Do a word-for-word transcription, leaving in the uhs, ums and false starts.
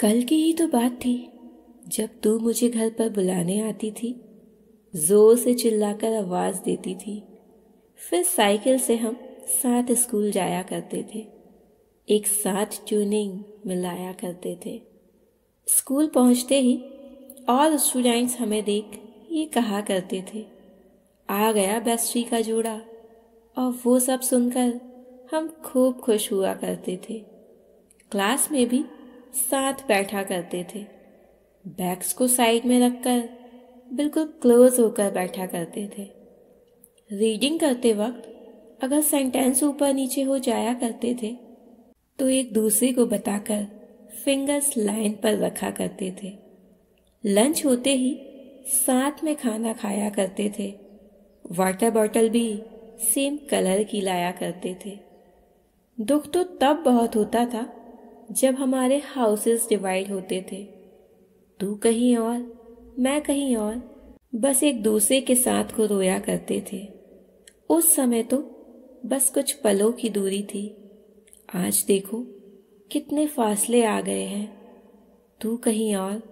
कल की ही तो बात थी जब तू मुझे घर पर बुलाने आती थी, जोर से चिल्लाकर आवाज देती थी। फिर साइकिल से हम साथ स्कूल जाया करते थे, एक साथ ट्यूनिंग मिलाया करते थे। स्कूल पहुंचते ही और स्टूडेंट्स हमें देख ये कहा करते थे, आ गया बेस्टी का जोड़ा। और वो सब सुनकर हम खूब खुश हुआ करते थे। क्लास में भी साथ बैठा करते थे, बैग्स को साइड में रखकर बिल्कुल क्लोज होकर बैठा करते थे। रीडिंग करते वक्त अगर सेंटेंस ऊपर नीचे हो जाया करते थे तो एक दूसरे को बताकर फिंगर्स लाइन पर रखा करते थे। लंच होते ही साथ में खाना खाया करते थे। वाटर बॉटल भी सेम कलर की लाया करते थे। दुख तो तब बहुत होता था जब हमारे हाउसेस डिवाइड होते थे, तू कहीं और मैं कहीं और, बस एक दूसरे के साथ को रोया करते थे। उस समय तो बस कुछ पलों की दूरी थी। आज देखो कितने फासले आ गए हैं, तू कहीं और